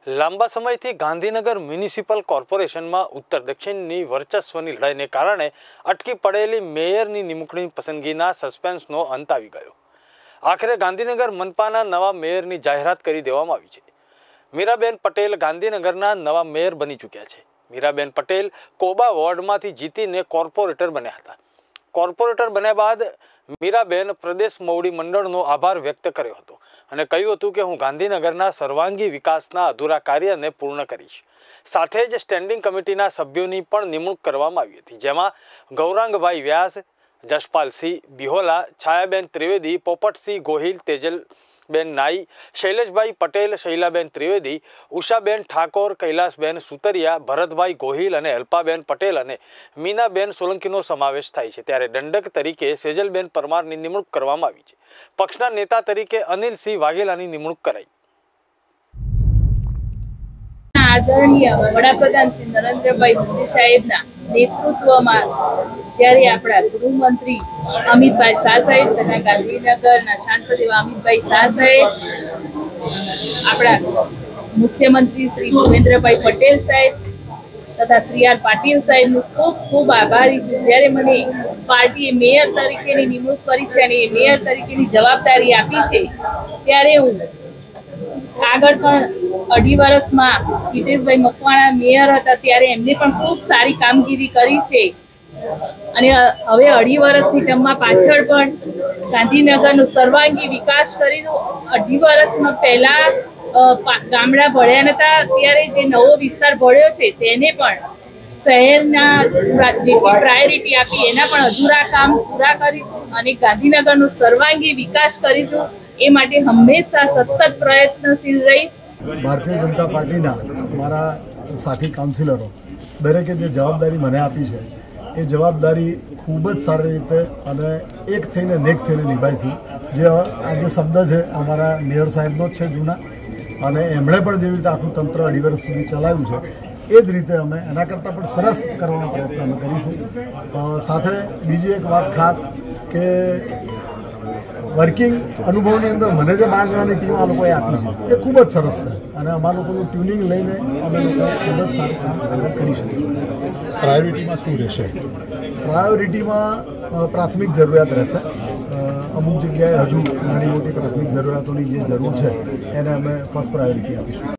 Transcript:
લાંબા સમયથી ગાંધીનગર મ્યુનિસિપલ કોર્પોરેશનમાં ઉત્તર દક્ષિણની વર્ચસ્વની લડાઈને કારણે અટકી પડેલી મેયરની નિમણૂકની પસંદગીના સસ્પેન્સનો અંત આવી ગયો. આખરે ગાંધીનગર મનપાના નવા મેયરની જાહેરાત કરી દેવામાં આવી છે. મીરાબેન પટેલ ગાંધીનગરના નવા મેયર બની ચૂક્યા છે. મીરાબેન પટેલ કોબા વોર્ડમાંથી જીતીને કોર્પોરેટર બન્યા હતા. કોર્પોરેટર બન્યા બાદ મીરાબેન પ્રદેશ મોવડી મંડળનો આભાર વ્યક્ત કર્યો હતો અને કહ્યું હતું કે હું ગાંધીનગરના સર્વાંગી વિકાસના અધૂરા કાર્યને પૂર્ણ કરીશ. સાથે જ સ્ટેન્ડિંગ કમિટીના સભ્યોની પણ નિમણૂક કરવામાં આવી હતી, જેમાં ગૌરાંગભાઈ વ્યાસ, જશપાલસિંહ બિહોલા, છાયાબેન ત્રિવેદી, પોપટસિંહ ગોહિલ, તેજલબેન નાઈ, શૈલેષભાઈ પટેલ, શૈલાબેન ત્રિવેદી, ઉષાબેન ઠાકોર, કૈલાસબેન સુતરિયા, ભરતભાઈ ગોહિલ અને અલ્પાબેન પટેલ અને મીનાબેન સોલંકીનો સમાવેશ થાય છે. ત્યારે દંડક તરીકે સેજલબેન પરમારની નિમણૂક કરવામાં આવી છે. પક્ષના નેતા તરીકે અનિલસિંહ વાઘેલાની નિમણૂક કરાઈ. આદરણીય વડાપ્રધાન શ્રી નરેન્દ્રભાઈ મોદી સાહેબના નેતૃત્વમાં જ્યારે આપણા ગૃહમંત્રી અમિતભાઈ શાહ સાહેબ તથા ગાંધીનગરના સાંસદ એવા અમિતભાઈ શાહ સાહેબ, આપણા મુખ્યમંત્રી શ્રી ભૂપેન્દ્રભાઈ પટેલ સાહેબ તથા શ્રી આર પાટીલ સાહેબનું ખૂબ ખૂબ આભારી છું. જ્યારે મને પાર્ટીએ મેયર તરીકેની નિમણૂક કરી છે અને એ મેયર તરીકેની જવાબદારી આપી છે, ત્યારે હું આગળ પણ 2.5 વર્ષમાં હિતેશભાઈ મકવાણા મેયર હતા ત્યારે એમને પણ ખૂબ સારી કામગીરી કરી છે અને હવે 2.5 વર્ષની ટર્મમાં પાછળ પણ ગાંધીનગરનો સર્વાંગી વિકાસ કરીશું. 2.5 વર્ષમાં પહેલા ગામડા ભળ્યા નતા, ત્યારે જે નવો વિસ્તાર ભળ્યો છે તેને પણ શહેરના જેટલી પ્રાયોરિટી આપી એના પણ અધૂરા કામ પૂરા કરીશું અને ગાંધીનગરનો સર્વાંગી વિકાસ કરીશું. એ માટે હંમેશા સતત પ્રયત્નશીલ રહીશ. ભારતીય જનતા પાર્ટીના મારા સાથી કાઉન્સિલરો દરેકે જે જવાબદારી મને આપી છે એ જવાબદારી ખૂબ જ સારી રીતે અને એક થઈને નેક થઈને નિભાઈશું. જે આ જે શબ્દ છે અમારા મેયર સાહેબનો જ છે જૂના, અને એમણે પણ જેવી રીતે આખું તંત્ર 2.5 વર્ષ સુધી ચલાવ્યું છે એ જ રીતે અમે એના કરતાં પણ સરસ કરવાનો પ્રયત્ન અમે કરીશું. સાથે બીજી એક વાત ખાસ કે વર્કિંગ અનુભવની અંદર મને જે 12 જણાની ટીમ આ લોકોએ આપી છે એ ખૂબ જ સરસ છે અને અમારા લોકોનું ટ્યુનિંગ લઈને અમે લોકો ખૂબ જ સારું કામ કરી શકીશું. પ્રાયોરિટીમાં શું રહેશે? પ્રાયોરિટીમાં પ્રાથમિક જરૂરિયાત રહેશે. અમુક જગ્યાએ હજુ નાની મોટી પ્રાથમિક જરૂરિયાતોની જે જરૂર છે એને અમે ફર્સ્ટ પ્રાયોરિટી આપીશું.